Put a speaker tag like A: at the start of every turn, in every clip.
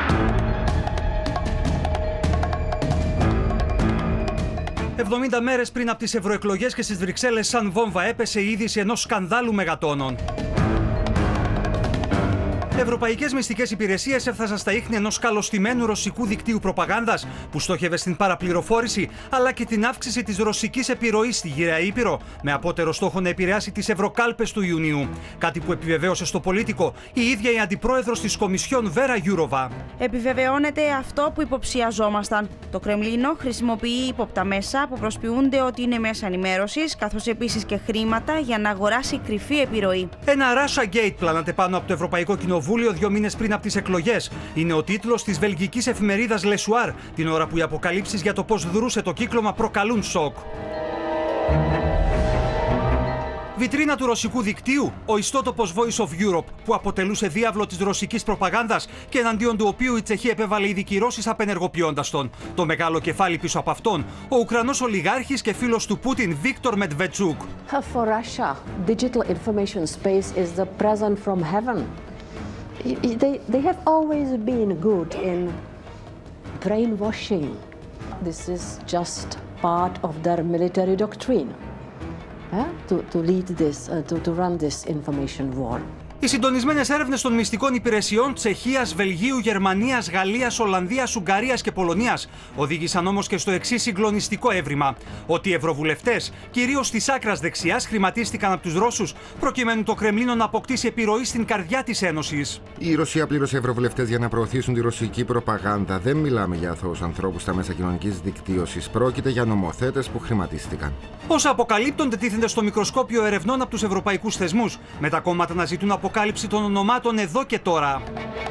A: «70 μέρες πριν από τις ευρωεκλογές και στις Βρυξέλλες, σαν βόμβα έπεσε η είδηση ενός σκανδάλου μεγατόνων. Ευρωπαϊκές μυστικές υπηρεσίες έφτασαν στα ίχνη ενός καλωστημένου ρωσικού δικτύου προπαγάνδας που στόχευε στην παραπληροφόρηση αλλά και την αύξηση της ρωσικής επιρροής στη Γυραιά Ήπειρο, με απότερο στόχο να επηρεάσει τις ευρωκάλπες του Ιουνίου. Κάτι που επιβεβαίωσε στο Πολίτικο η ίδια η αντιπρόεδρος της Κομισιόν, Βέρα Γιούροβα.
B: Επιβεβαιώνεται αυτό που υποψιαζόμασταν. Το Κρεμλίνο χρησιμοποιεί ύποπτα μέσα που προσποιούνται ότι είναι μέσα ενημέρωσης, καθώς επίσης και χρήματα για να αγοράσει κρυφή επιρροή.
A: Ένα Russia Gate πλάνατε πάνω από το Ευρωπαϊκό Κοινοβούλιο 2 μήνες πριν από τις εκλογές. Είναι ο τίτλος της βελγικής εφημερίδας Le Soir, την ώρα που οι αποκαλύψεις για το πώς δρούσε το κύκλωμα προκαλούν σοκ. Βιτρίνα του ρωσικού δικτύου, ο ιστότοπος Voice of Europe, που αποτελούσε διάβλο της ρωσικής προπαγάνδας και εναντίον του οποίου η Τσεχία επέβαλε ήδη κυρώσεις απενεργοποιώντας τον. Το μεγάλο κεφάλι πίσω από αυτόν, ο Ουκρανός ολιγάρχης και φίλος του Πούτιν, Βίκτορ Μετβετσούκ.
C: For Russia, digital information space is the present from heaven. They have always been good in brainwashing. This is just part of their military doctrine, to lead this, to run this information war.
A: Οι συντονισμένες έρευνες των μυστικών υπηρεσιών Τσεχίας, Βελγίου, Γερμανίας, Γαλλίας, Ολλανδίας, Ουγγαρίας και Πολωνίας οδήγησαν όμως και στο εξής συγκλονιστικό έβριμα: ότι οι ευρωβουλευτές, κυρίως της άκρας δεξιάς, χρηματίστηκαν από τους Ρώσους προκειμένου το Κρεμλίνο να αποκτήσει επιρροή στην καρδιά της Ένωσης.
D: Η Ρωσία πλήρωσε ευρωβουλευτές για να προωθήσουν τη ρωσική προπαγάνδα. Δεν μιλάμε για αθώους ανθρώπους στα μέσα κοινωνικής δικτύωσης. Πρόκειται για νομοθέτες που χρηματίστηκαν.
A: Όσα αποκαλύπτονται τίθενται στο μικροσκόπιο ερευνών από τους ευρωπαϊκούς θεσμούς, με τα κόμματα να ζητούν αποκάλυψη των ονομάτων εδώ και τώρα.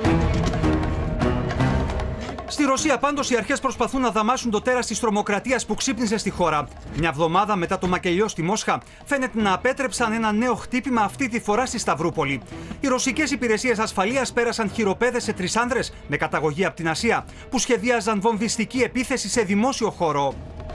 A: Στη Ρωσία πάντως οι αρχές προσπαθούν να δαμάσουν το τέρας της τρομοκρατίας που ξύπνησε στη χώρα. Μια εβδομάδα μετά το μακελιό στη Μόσχα φαίνεται να απέτρεψαν ένα νέο χτύπημα, αυτή τη φορά στη Σταυρούπολη. Οι ρωσικές υπηρεσίες ασφαλείας πέρασαν χειροπέδες σε 3 άνδρες με καταγωγή από την Ασία που σχεδίαζαν βομβιστική επίθεση σε δημόσιο χώρο.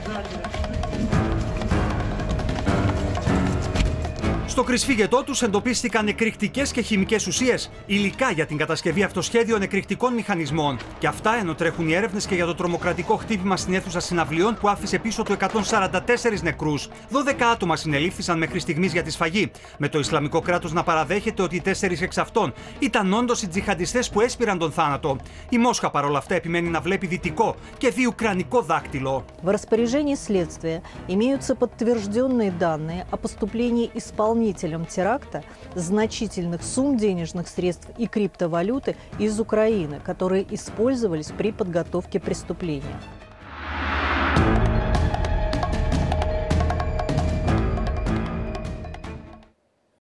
A: Στο κρυσφύγετό τους εντοπίστηκαν εκρηκτικές και χημικές ουσίες, υλικά για την κατασκευή αυτοσχέδιων εκρηκτικών μηχανισμών. Και αυτά ενώ τρέχουν οι έρευνες και για το τρομοκρατικό χτύπημα στην αίθουσα συναυλιών που άφησε πίσω του 144 νεκρούς. 12 άτομα συνελήφθησαν μέχρι στιγμής για τη σφαγή, με το Ισλαμικό κράτος να παραδέχεται ότι 4 εξ αυτών ήταν όντως οι τζιχαντιστές που έσπηραν τον θάνατο. Η Μόσχα παρόλα αυτά επιμένει να βλέπει δυτικό και δι ουκρανικό δάκτυλο.
E: В распоряжении следствия имеются подтвержденные данные о поступлении исполнителям теракта значительных сумм денежных средств и криптовалюты из Украины, которые использовались при подготовке преступления.